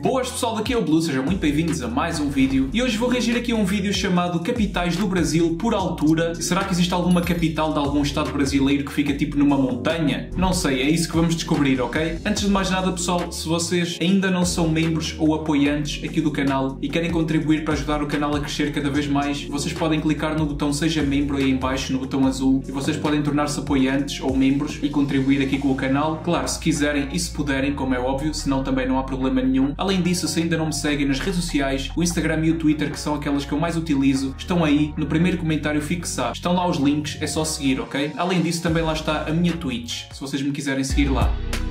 Boas pessoal, daqui é o Blue, sejam muito bem-vindos a mais um vídeo e hoje vou reagir aqui a um vídeo chamado Capitais do Brasil por altura. Será que existe alguma capital de algum estado brasileiro que fica tipo numa montanha? Não sei, é isso que vamos descobrir, ok? Antes de mais nada pessoal, se vocês ainda não são membros ou apoiantes aqui do canal e querem contribuir para ajudar o canal a crescer cada vez mais, vocês podem clicar no botão Seja Membro aí em baixo, no botão azul, e vocês podem tornar-se apoiantes ou membros e contribuir aqui com o canal. Claro, se quiserem e se puderem, como é óbvio, senão também não há problema nenhum. Além disso, se ainda não me seguem nas redes sociais, o Instagram e o Twitter, que são aquelas que eu mais utilizo, estão aí no primeiro comentário fixado. Estão lá os links, é só seguir, ok? Além disso, também lá está a minha Twitch, se vocês me quiserem seguir lá.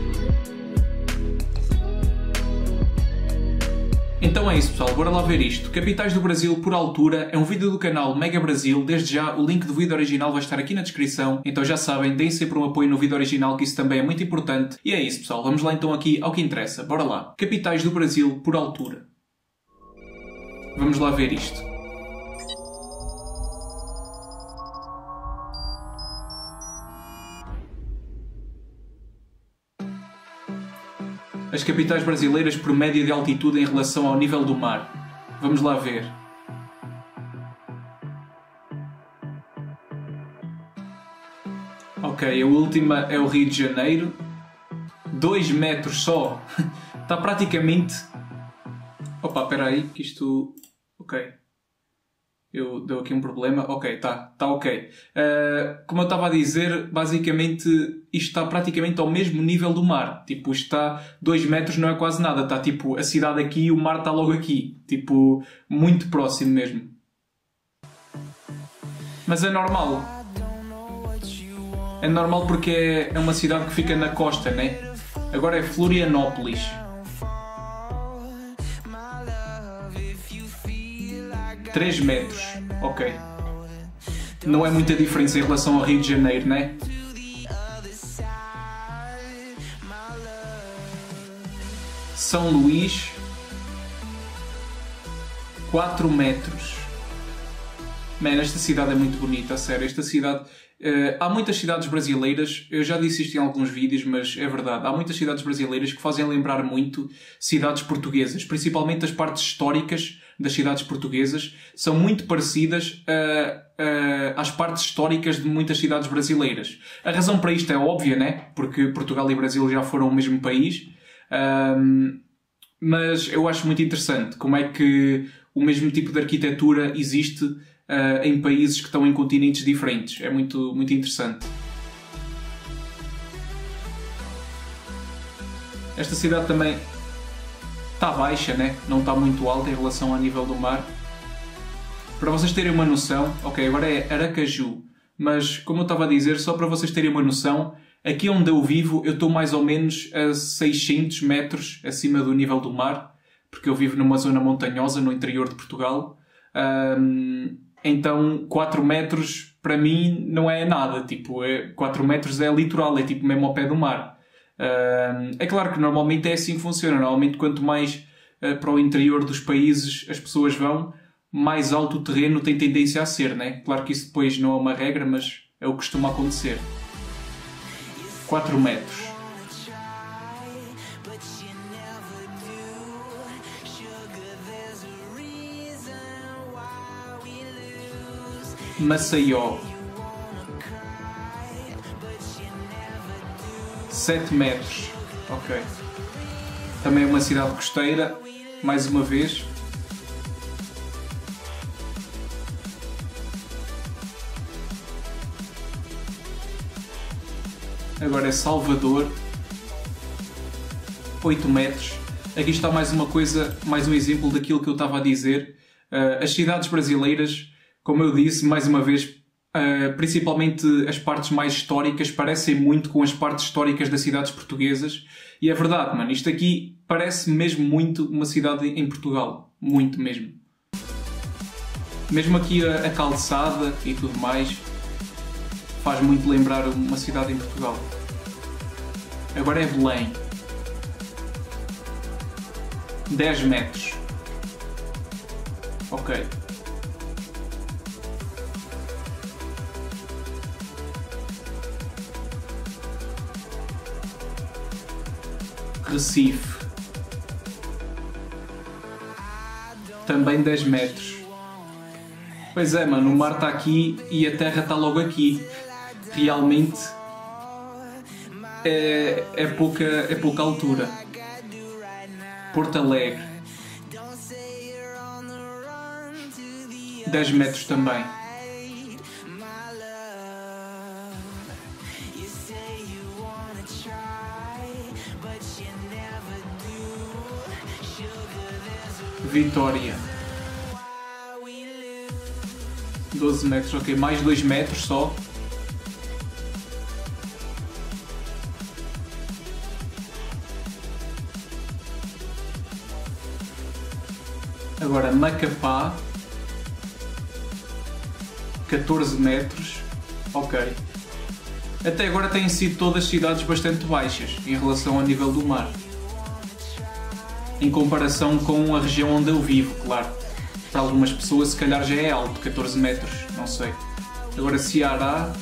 Então é isso pessoal, bora lá ver isto. Capitais do Brasil por altura é um vídeo do canal Mega Brasil. Desde já o link do vídeo original vai estar aqui na descrição. Então já sabem, deem sempre um apoio no vídeo original, que isso também é muito importante. E é isso pessoal, vamos lá então aqui ao que interessa. Bora lá. Capitais do Brasil por altura. Vamos lá ver isto. As capitais brasileiras por média de altitude em relação ao nível do mar. Vamos lá ver. Ok, a última é o Rio de Janeiro. 2 metros só. Está praticamente... Opa, espera aí, que isto... Ok. Deu aqui um problema. Ok, tá ok. Como eu estava a dizer, basicamente isto está praticamente ao mesmo nível do mar. Tipo, está 2 metros, não é quase nada. Está tipo a cidade aqui e o mar está logo aqui. Tipo, muito próximo mesmo. Mas é normal. É normal porque é uma cidade que fica na costa, né? Agora é Florianópolis. 3 metros, ok. Não é muita diferença em relação ao Rio de Janeiro, né? São Luís, 4 metros. Mano, esta cidade é muito bonita, a sério. Esta cidade... há muitas cidades brasileiras, eu já disse isto em alguns vídeos, mas é verdade. Há muitas cidades brasileiras que fazem lembrar muito cidades portuguesas, principalmente as partes históricas das cidades portuguesas, são muito parecidas às partes históricas de muitas cidades brasileiras. A razão para isto é óbvia, né? Porque Portugal e Brasil já foram o mesmo país, mas eu acho muito interessante como é que o mesmo tipo de arquitetura existe em países que estão em continentes diferentes. É muito, muito interessante. Esta cidade também está baixa, né? Não está muito alta em relação ao nível do mar. Para vocês terem uma noção, ok, agora é Aracaju, mas como eu estava a dizer, só para vocês terem uma noção, aqui onde eu vivo eu estou mais ou menos a 600 metros acima do nível do mar, porque eu vivo numa zona montanhosa no interior de Portugal. Então 4 metros para mim não é nada, tipo, 4 metros é litoral, é tipo mesmo ao pé do mar. É claro que normalmente é assim que funciona. Normalmente quanto mais para o interior dos países as pessoas vão, mais alto o terreno tem tendência a ser, né? Claro que isso depois não é uma regra, mas é o que costuma acontecer. 4 metros. Maceió, 7 metros, ok. Também é uma cidade costeira, mais uma vez. Agora é Salvador, 8 metros. Aqui está mais uma coisa, mais um exemplo daquilo que eu estava a dizer. As cidades brasileiras, como eu disse, mais uma vez, principalmente as partes mais históricas, parecem muito com as partes históricas das cidades portuguesas. E é verdade, mano, isto aqui parece mesmo muito uma cidade em Portugal. Muito mesmo. Mesmo aqui a calçada e tudo mais, faz muito lembrar uma cidade em Portugal. Agora é Belém. 10 metros. Ok. Recife. Também 10 metros. Pois é, mano, o mar está aqui e a terra está logo aqui. Realmente é pouca altura. Porto Alegre. 10 metros também. Vitória. 12 metros, ok. Mais 2 metros só. Agora Macapá. 14 metros. Ok. Até agora têm sido todas cidades bastante baixas em relação ao nível do mar. Em comparação com a região onde eu vivo, claro. Para algumas pessoas se calhar já é alto, 14 metros, não sei. Agora Ceará,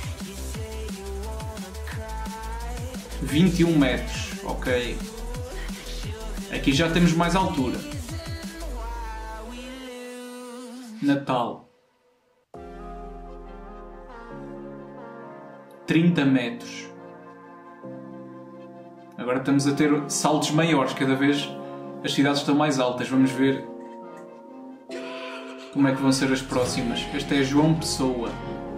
21 metros, ok. Aqui já temos mais altura. Natal, 30 metros. Agora estamos a ter saltos maiores, cada vez as cidades estão mais altas. Vamos ver como é que vão ser as próximas. Esta é João Pessoa.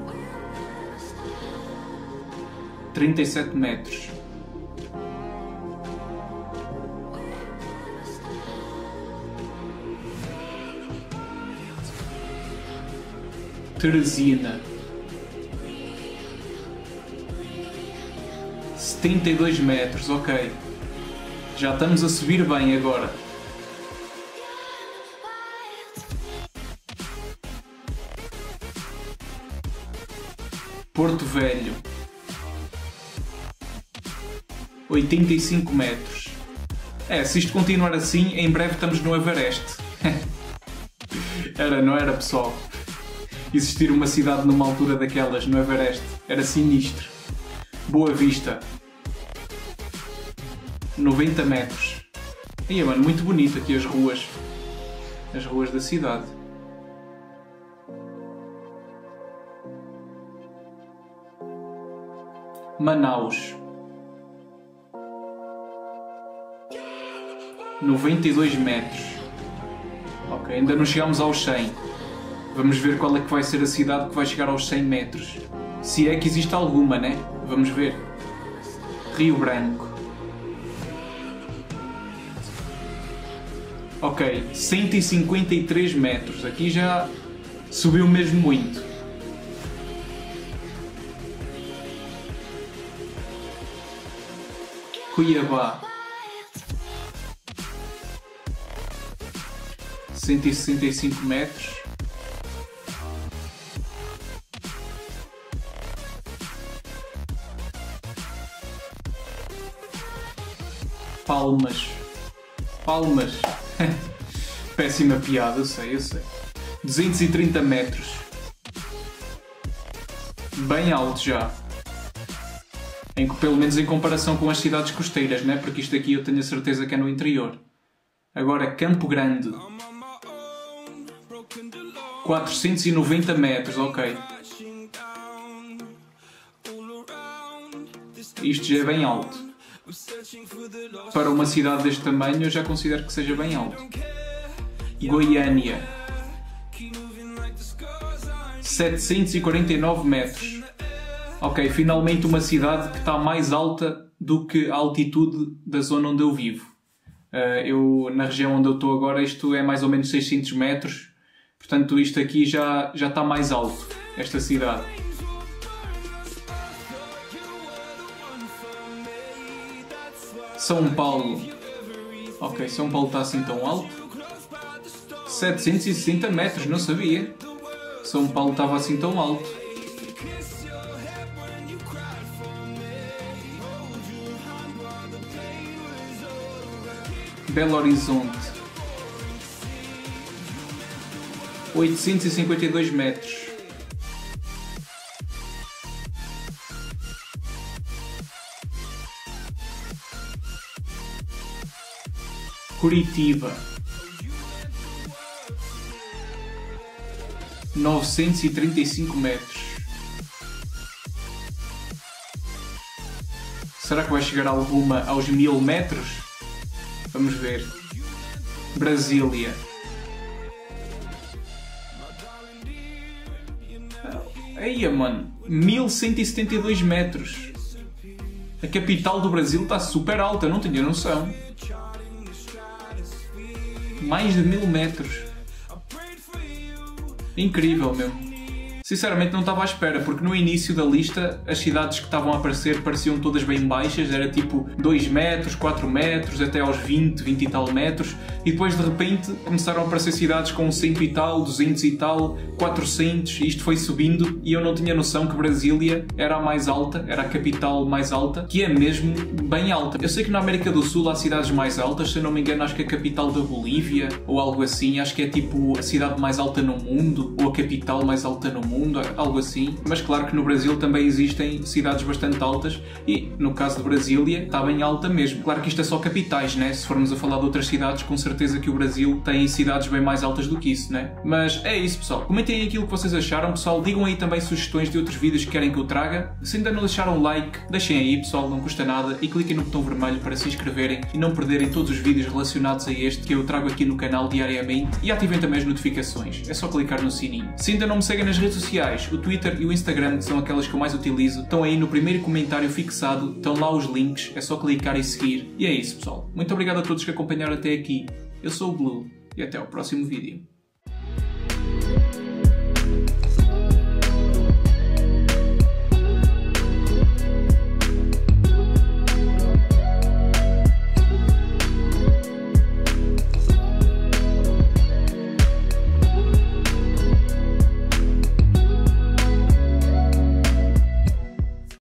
37 metros. Teresina. 72 metros, ok. Já estamos a subir bem agora. Porto Velho. 85 metros. Se isto continuar assim, em breve estamos no Everest. Não era, pessoal? Existir uma cidade numa altura daquelas, no Everest. Era sinistro. Boa Vista. 90 metros. E mano, muito bonito aqui as ruas. As ruas da cidade. Manaus. 92 metros. Ok, ainda não chegamos aos 100. Vamos ver qual é que vai ser a cidade que vai chegar aos 100 metros. Se é que existe alguma, né? Vamos ver. Rio Branco. Ok, 153 metros. Aqui já subiu mesmo muito. Cuiabá. 165 metros. Palmas. Palmas. Péssima piada, eu sei. 230 metros. Bem alto já. Pelo menos em comparação com as cidades costeiras, né? Porque isto aqui eu tenho a certeza que é no interior. Agora Campo Grande. 490 metros, ok. Isto já é bem alto. Para uma cidade deste tamanho eu já considero que seja bem alto. Goiânia. 749 metros. Ok, finalmente uma cidade que está mais alta do que a altitude da zona onde eu vivo. Na região onde eu estou agora, isto é mais ou menos 600 metros. Portanto, isto aqui já está mais alto, esta cidade. São Paulo. Ok, São Paulo está assim tão alto. 760 metros, não sabia. São Paulo estava assim tão alto. Belo Horizonte. 852 metros. Curitiba. 935 metros. Será que vai chegar alguma aos 1000 metros? Vamos ver. Brasília. Eia, mano. 1172 metros. A capital do Brasil está super alta, não tinha noção. Mais de 1000 metros. Incrível mesmo. Sinceramente não estava à espera, porque no início da lista as cidades que estavam a aparecer pareciam todas bem baixas, era tipo 2 metros, 4 metros, até aos 20 e tal metros, e depois de repente começaram a aparecer cidades com 100 e tal, 200 e tal, 400, e isto foi subindo, e eu não tinha noção que Brasília era a mais alta, era a capital mais alta, que é mesmo bem alta. Eu sei que na América do Sul há cidades mais altas, se eu não me engano acho que a capital da Bolívia, ou algo assim, acho que é tipo a cidade mais alta no mundo, ou a capital mais alta no mundo, algo assim, mas claro que no Brasil também existem cidades bastante altas e no caso de Brasília está bem alta mesmo. Claro que isto é só capitais, né? Se formos a falar de outras cidades, com certeza que o Brasil tem cidades bem mais altas do que isso, né? Mas é isso, pessoal. Comentem aí aquilo que vocês acharam, pessoal. Digam aí também sugestões de outros vídeos que querem que eu traga. Se ainda não deixaram o like, deixem aí, pessoal, não custa nada, e cliquem no botão vermelho para se inscreverem e não perderem todos os vídeos relacionados a este que eu trago aqui no canal diariamente, e ativem também as notificações. É só clicar no sininho. Se ainda não me seguem nas redes sociais, o Twitter e o Instagram, que são aquelas que eu mais utilizo, estão aí no primeiro comentário fixado, estão lá os links, é só clicar e seguir. E é isso, pessoal. Muito obrigado a todos que acompanharam até aqui. Eu sou o Blue e até ao próximo vídeo.